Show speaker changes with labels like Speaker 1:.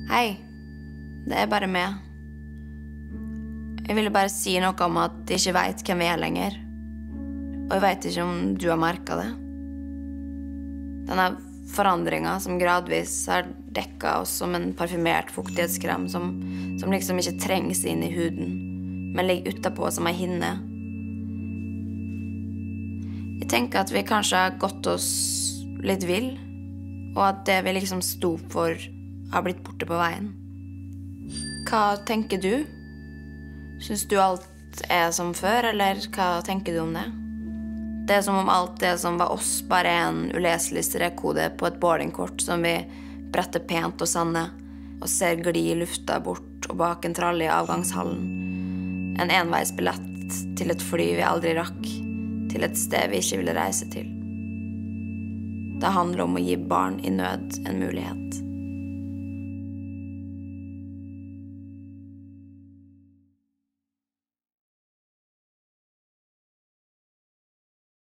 Speaker 1: Hei, det bare meg. Jeg ville bare si noe om at jeg ikke vet hvem vi lenger. Og jeg vet ikke om du har merket det. Denne forandringen som gradvis har dekket oss som en parfymert fuktighetskrem som liksom ikke trengs inn i huden, men ligger utenpå som en hinne. Jeg tenker at vi kanskje har gått oss litt vill, og at det vi liksom sto for har blitt borte på veien. Hva tenker du? Syns du alt som før, eller hva tenker du om det? Det som om alt det som var oss bare en uleselig strekkode på et boardingkort som vi bretter pent og sanne, og ser gli i lufta bort og bak en tralle i avgangshallen. En enveisbillett til et fly vi aldri rakk, til et sted vi ikke ville reise til. Det handler om å gi barn i nød en mulighet.